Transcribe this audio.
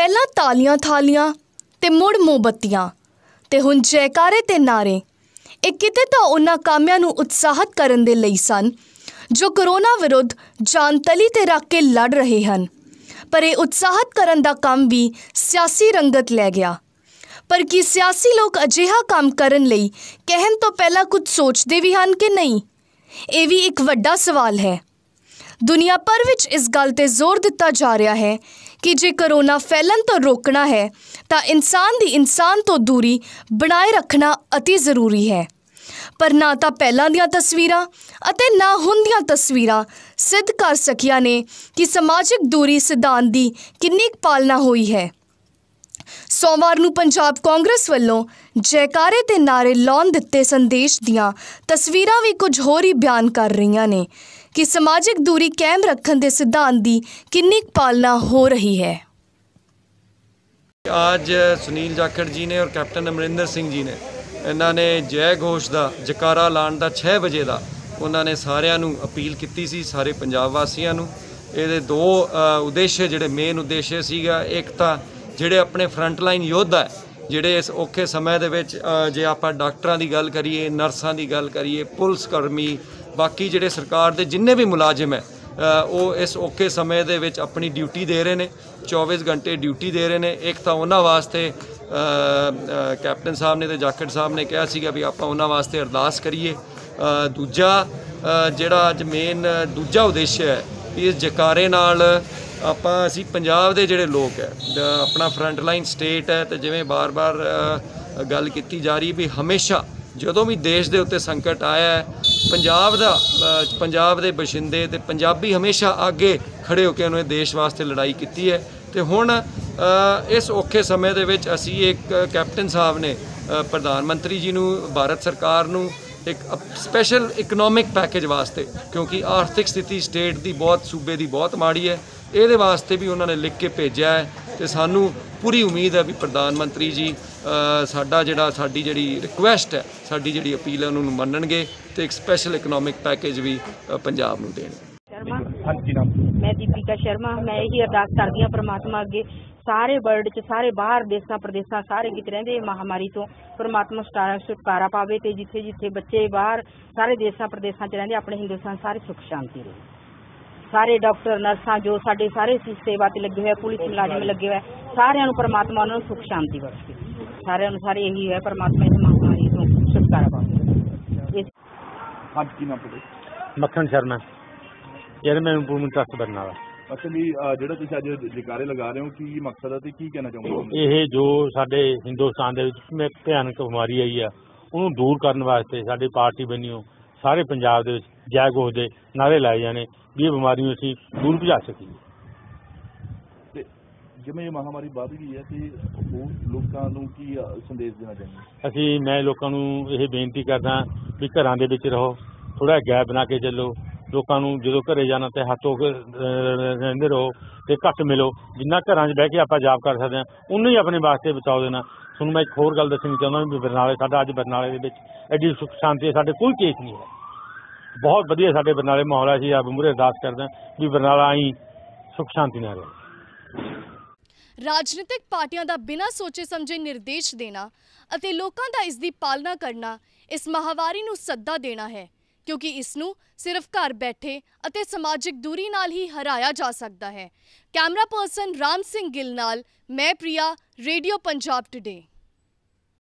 ਪਹਿਲਾਂ ਤਾਲੀਆਂ ਥਾਲੀਆਂ ਤੇ ਮੁੜ ਮੋਮਬੱਤੀਆਂ ਤੇ ਹੁਣ ਜੈਕਾਰੇ ਤੇ ਨਾਰੇ ਇਹ ਕਿਤੇ ਤਾਂ ਉਹਨਾਂ ਕਾਮਿਆਂ ਨੂੰ ਉਤਸ਼ਾਹਿਤ ਕਰਨ ਦੇ ਲਈ ਸਨ ਜੋ ਕਰੋਨਾ ਵਿਰੁੱਧ ਜਾਨ ਤਲੀ ਤੇ ਰੱਖ ਕੇ ਲੜ ਰਹੇ ਹਨ। ਪਰ ਇਹ ਉਤਸ਼ਾਹਿਤ ਕਰਨ ਦਾ ਕੰਮ ਵੀ ਸਿਆਸੀ ਰੰਗਤ ਲੈ ਗਿਆ। ਪਰ ਕੀ ਸਿਆਸੀ ਲੋਕ ਅਜਿਹਾ ਕੰਮ ਕਰਨ ਲਈ ਕਹਿਣ ਤੋਂ ਪਹਿਲਾਂ ਕੁਝ ਸੋਚਦੇ ਵੀ ਹਨ ਕਿ ਨਹੀਂ? ਇਹ ਵੀ ਇੱਕ ਵੱਡਾ ਸਵਾਲ ਹੈ। ਦੁਨੀਆ ਭਰ ਵਿੱਚ ਇਸ ਗੱਲ ਤੇ ਜ਼ੋਰ ਦਿੱਤਾ ਜਾ ਰਿਹਾ ਹੈ ਕਿ ਜੇ ਕਰੋਨਾ ਫੈਲਣ ਤੋਂ ਰੋਕਣਾ ਹੈ ਤਾਂ ਇਨਸਾਨ ਦੀ ਇਨਸਾਨ ਤੋਂ ਦੂਰੀ ਬਣਾਏ ਰੱਖਣਾ ਅਤੀ ਜ਼ਰੂਰੀ ਹੈ। ਪਰ ਨਾ ਤਾਂ ਪਹਿਲਾਂ ਦੀਆਂ ਤਸਵੀਰਾਂ ਅਤੇ ਨਾ ਹੁਣ ਦੀਆਂ ਤਸਵੀਰਾਂ ਸਿੱਧ ਕਰ ਸਕੀਆਂ ਨੇ ਕਿ ਸਮਾਜਿਕ ਦੂਰੀ ਸਿਧਾਂਤ ਦੀ ਕਿੰਨੀ ਕੁ ਪਾਲਣਾ ਹੋਈ ਹੈ। ਸੋਮਵਾਰ ਨੂੰ ਪੰਜਾਬ ਕਾਂਗਰਸ ਵੱਲੋਂ ਜੈਕਾਰੇ ਤੇ ਨਾਰੇ ਲਾਉਣ ਦਿੱਤੇ ਸੰਦੇਸ਼ ਦੀਆਂ ਤਸਵੀਰਾਂ ਵੀ ਕੁਝ ਹੋਰ ਹੀ ਬਿਆਨ ਕਰ ਰਹੀਆਂ ਨੇ कि समाजिक दूरी कायम रखने के सिद्धांत की कितनी पालना हो रही है। आज सुनील जाखड़ जी ने और कैप्टन अमरिंदर सिंह जी ने इन्होंने जय घोष का जकारा लाने का 6 बजे का उन्होंने सारिਆਂ ਨੂੰ अपील की सी सारे पंजाब वासियों ਨੂੰ। ये दो उद्देश्य जिहड़े मेन उद्देश्य सीगा, एक तो जिहड़े अपने फ्रंट लाइन योद्धा है जिहड़े इस औखे समय दे विच जे आपां डॉक्टरां दी गल करिए, नर्सां दी गल करिए, पुलिस कर्मी, बाकी जिहड़े सरकार दे जिन्ने भी मुलाजिम है वो इस औखे समय दे विच अपनी ड्यूटी दे रहे हैं, 24 घंटे ड्यूटी दे रहे हैं। एक तो उन्हां वास्ते कैप्टन साहब ने तो जाखड़ साहब ने कहा सीगा भी आपां उन्हां वास्ते अरदास करिए। दूजा जिहड़ा अज मेन दूजा उद्देश्य है भी इस जकारे नाल आपां असीं पंजाब दे जिहड़े लोग है अपना फ्रंट लाइन स्टेट है तो जिवें बार बार गल कीती जा रही भी हमेशा ਜਦੋਂ भी देश के उत्ते संकट आया है पंजाब के बशिंदे ते पंजाबी हमेशा आगे खड़े होकर उन्होंने देश वास्ते लड़ाई की है। तो हुण इस औखे समय दे विच असी एक कैप्टन साहब ने प्रधानमंत्री जी नूं भारत सरकार नूं एक स्पैशल इकनॉमिक पैकेज वास्ते, क्योंकि आर्थिक स्थिति स्टेट की बहुत सूबे की बहुत माड़ी है, ये वास्ते भी उन्होंने लिख के भेजा है। तो सानू पूरी उम्मीद है भी प्रधानमंत्री जी साडी जिहड़ी रिक्वेस्ट है, साडी जिहड़ी अपील है उन्होंने मनणगे तो एक स्पैशल इकनॉमिक पैकेज भी पंजाब नूं देणगे। मैं दीपिका शर्मा, मैं यही अरदास करदी हां परमात्मा अगे सारे वर्ल्ड च सारे बाहर देशों प्रदेशों सारे किते रहिंदे महामारी तो परमात्मा छुटकारा पावे ते जिथे जिथे बच्चे बाहर सारे देशों प्रदेशों च रहिंदे अपने हिंदुस्तान सारे सुख शांति रहे। सारे डॉक्टर नर्सां जो साडे सारे सेवा ते लगे हुए, पुलिस मुलाजिम लगे हुए, सारिआं नूं परमात्मा उन्हां नूं सुख शांति बख्शे। सारिआं नूं सारे यही है परमात्मा इस महामारी तो छुटकारा पावे। आज की नाम पड़े Makhan Sharma chairman improvement trust Barnala. अच्छा भी ਜਿਹੜਾ ਤੁਸੀਂ ਅੱਜ ਜਕਾਰੇ ਲਗਾ ਰਹੇ ਹੋ ਕੀ ਮਕਸਦ ਹੈ ਤੇ ਕੀ ਕਹਿਣਾ ਚਾਹੁੰਦੇ? ਇਹ ਜੋ ਸਾਡੇ ਹਿੰਦੁਸਤਾਨ ਦੇ ਵਿੱਚ ਭਿਆਨਕ ਬਿਮਾਰੀ ਆਈ ਆ ਉਹਨੂੰ ਦੂਰ ਕਰਨ ਵਾਸਤੇ ਸਾਡੀ ਪਾਰਟੀ ਬਣੀਓ ਸਾਰੇ ਪੰਜਾਬ ਦੇ ਵਿੱਚ ਜੈ ਘੋਸ਼ ਦੇ ਨਾਰੇ ਲਾਏ ਜਾਣੇ ਵੀ ਇਹ ਬਿਮਾਰੀ ਨੂੰ ਅਸੀਂ ਦੂਰ ਭਜਾ ਸਕੀਏ। ਤੇ ਜਿਵੇਂ ਇਹ ਮਹਾਮਾਰੀ ਵੱਧ ਗਈ ਹੈ ਤੇ ਉਹ ਲੋਕਾਂ ਨੂੰ ਕੀ ਸੰਦੇਸ਼ ਦੇਣਾ ਚਾਹੁੰਦੇ? ਅਸੀਂ ਮੈਂ ਲੋਕਾਂ ਨੂੰ ਇਹ ਬੇਨਤੀ ਕਰਦਾ ਵੀ ਘਰਾਂ ਦੇ ਵਿੱਚ ਰਹੋ, ਥੋੜਾ ਗੈਪ ਬਣਾ ਕੇ ਚੱਲੋ। ਲੋਕਾਂ ਨੂੰ ਜਦੋਂ ਘਰੇ ਜਾਣਾ ਤੇ ਹੱਥ ਧੋ ਕੇ ਰਹਿੰਦੇ ਰਹੋ ਤੇ ਘੱਟ ਮਿਲੋ। ਜਿੰਨਾ ਘਰਾਂ 'ਚ ਬਹਿ ਕੇ ਆਪਾਂ ਜਾਪ ਕਰ ਸਕਦੇ ਹਾਂ ਉਨਾ ਹੀ ਆਪਣੇ ਵਾਸਤੇ ਬਚਾਓ ਦੇਣਾ। ਤੁਹਾਨੂੰ ਮੈਂ ਇੱਕ ਹੋਰ ਗੱਲ ਦੱਸਣੀ ਚਾਹੁੰਦਾ ਵੀ ਬਰਨਾਲੇ ਸਾਡਾ ਅੱਜ ਬਰਨਾਲੇ ਦੇ ਵਿੱਚ ਐਡੀ ਸੁੱਖ ਸ਼ਾਂਤੀ ਸਾਡੇ ਕੋਈ ਕੇਸ ਨਹੀਂ ਹੈ, ਬਹੁਤ ਵਧੀਆ ਸਾਡੇ ਬਰਨਾਲੇ ਮਾਹੌਲ ਹੈ। ਅਸੀਂ ਆਪ ਮੂਹਰੇ ਅਰਦਾਸ ਕਰਦੇ ਹਾਂ ਵੀ ਬਰਨਾਲਾ ਆਈ ਸੁੱਖ ਸ਼ਾਂਤੀ ਨਾਲ ਰਹੇ। ਰਾਜਨੀਤਿਕ ਪਾਰਟੀਆਂ ਦਾ ਬਿਨਾਂ ਸੋਚੇ ਸਮਝੇ ਨਿਰਦੇਸ਼ ਦੇਣਾ ਅਤੇ ਲੋਕਾਂ ਦਾ ਇਸ ਦੀ ਪਾਲਣਾ ਕਰਨਾ ਇਸ ਮਹਾਮਾਰੀ ਨੂੰ ਸੱਦਾ ਦੇਣਾ ਹੈ, क्योंकि इसनू सिर्फ घर बैठे अते समाजिक दूरी नाल ही हराया जा सकता है। कैमरा पर्सन राम सिंह गिल नाल मैं प्रिया, रेडियो पंजाब टुडे।